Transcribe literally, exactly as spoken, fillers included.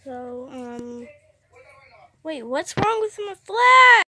So, um, wait, what's wrong with my flag?